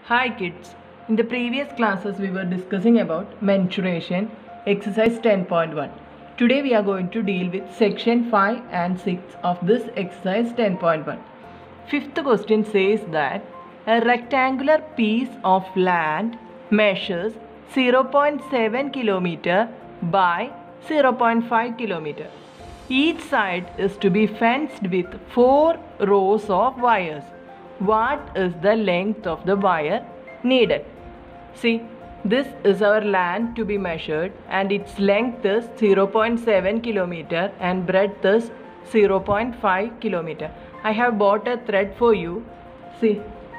Hi kids, in the previous classes we were discussing about mensuration, exercise 10.1. Today we are going to deal with section 5 and 6 of this exercise 10.1. Fifth question says that a rectangular piece of land measures 0.7 kilometer by 0.5 kilometer. Each side is to be fenced with 4 rows of wires. What is the length of the wire needed? See, this is our land to be measured and its length is 0.7 kilometer and breadth is 0.5 kilometer. I have bought a thread for you. See,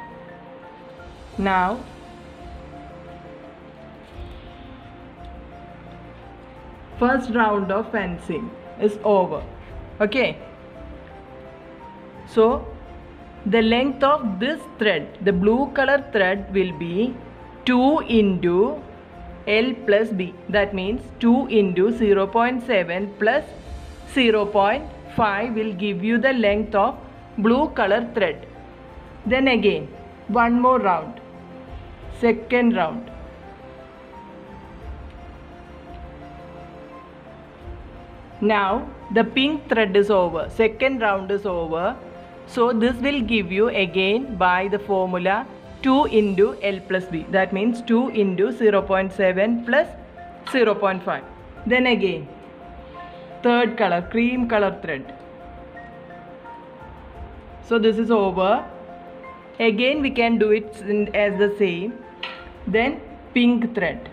now first round of fencing is over. Okay, so the length of this thread, the blue color thread, will be 2 into L plus B. That means 2 into 0.7 plus 0.5 will give you the length of blue color thread. Then again, one more round, second round. Now the pink thread is over, second round is over. So this will give you again by the formula 2 into L plus B. That means 2 into 0.7 plus 0.5. Then again, third color, cream color thread. So this is over. Again we can do it as the same. Then pink thread.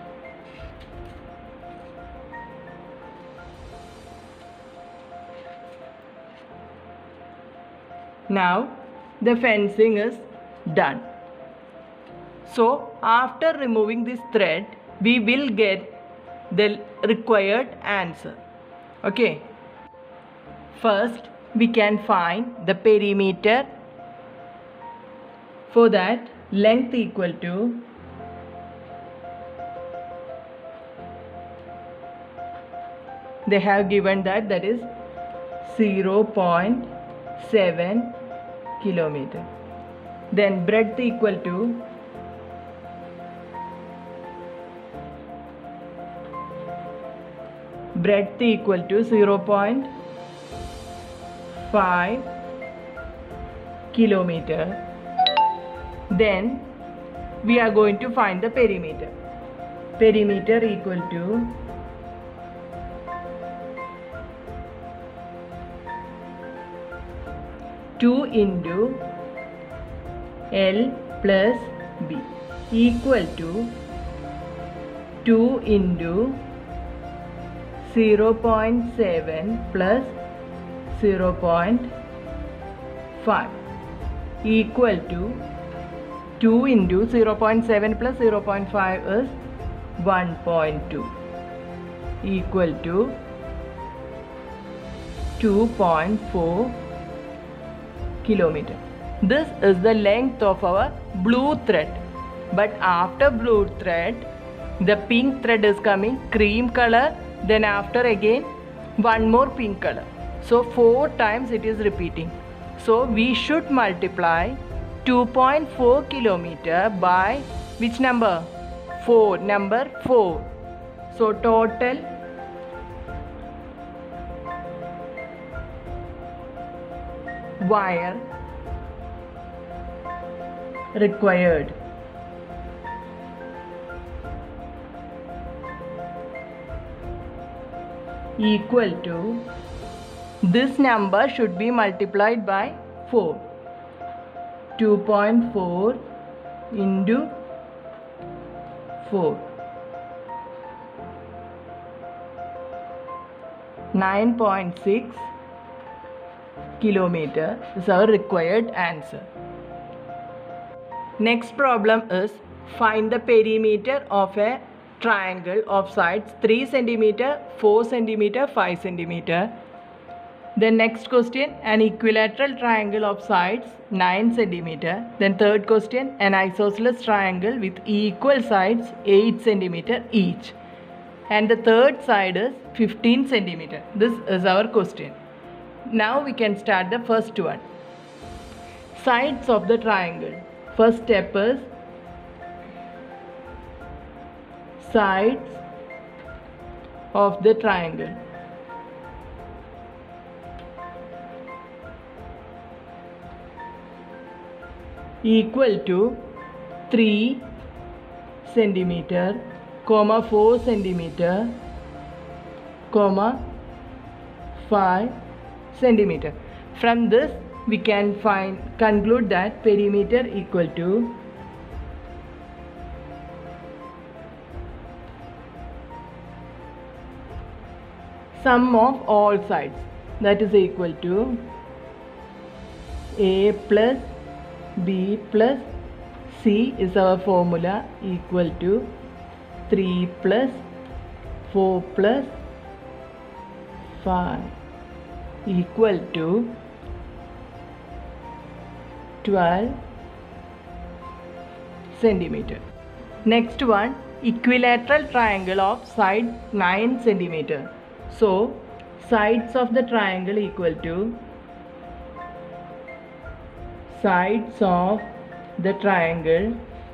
Now the fencing is done. So after removing this thread, we will get the required answer. Okay. First we can find the perimeter. For that, length equal to they have given that is 0.7 kilometer. Then breadth equal to breadth equal to 0.5 kilometer. Then we are going to find the perimeter. Perimeter equal to two into L plus B equal to 2 into 0.7 plus 0.5 equal to 2 into 0.7 plus 0.5 is 1.2 equal to 2.4 kilometer. This is the length of our blue thread. But after blue thread, the pink thread is coming, cream color, then after again one more pink color. So 4 times it is repeating. So we should multiply 2.4 kilometer by which number? 4, number 4. So total wire required equal to this number should be multiplied by 4. 2.4 into 4. 9.6 kilometer is our required answer. Next problem is find the perimeter of a triangle of sides 3 cm, 4 cm, 5 cm. Then next question, an equilateral triangle of sides 9 cm. Then third question, an isosceles triangle with equal sides 8 cm each. And the third side is 15 cm. This is our question. Now we can start the first one. Sides of the triangle. First step is sides of the triangle. Equal to 3 centimeter, 4 centimeter, 5 centimeter. From this we can conclude that perimeter equal to sum of all sides, that is equal to A plus B plus C is our formula, equal to 3 plus 4 plus 5 equal to 12 centimeter. Next one, equilateral triangle of side 9 centimeter. So sides of the triangle equal to sides of the triangle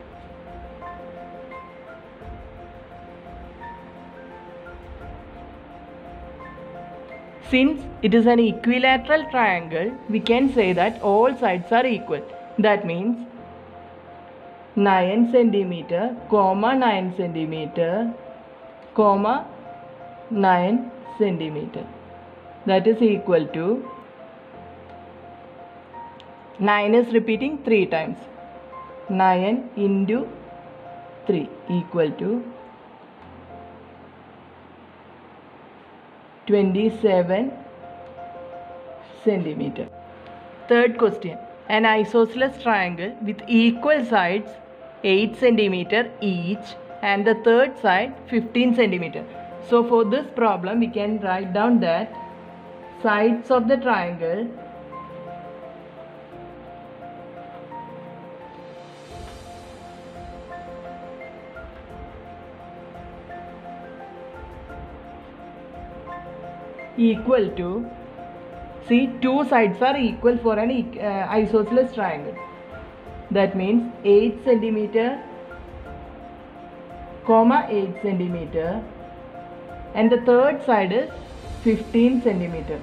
since it is an equilateral triangle, we can say that all sides are equal. That means 9 centimeter, 9 centimeter, 9 centimeter. That is equal to 9 is repeating 3 times. 9 into 3 equal to 27 centimeter. Third question. An isosceles triangle with equal sides 8 centimeter each and the third side 15 centimeter. So for this problem we can write down that sides of the triangle equal to, see, two sides are equal for an isosceles triangle. That means 8 centimeter, 8 centimeter, and the third side is 15 centimeter.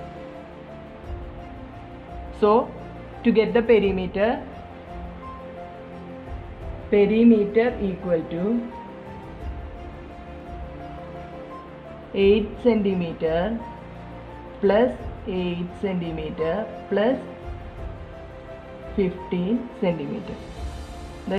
So to get the perimeter equal to 8 centimeter plus 8 centimeter plus 15 centimeter. That's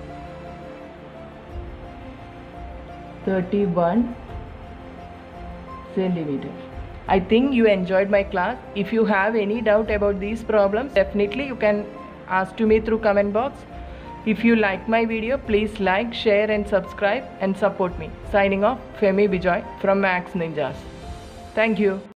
31 centimeter. I think you enjoyed my class. If you have any doubt about these problems, definitely you can ask to me through comment box. If you like my video, please like, share and subscribe and support me. Signing off, Femi Bijoy from Max Ninjas. Thank you.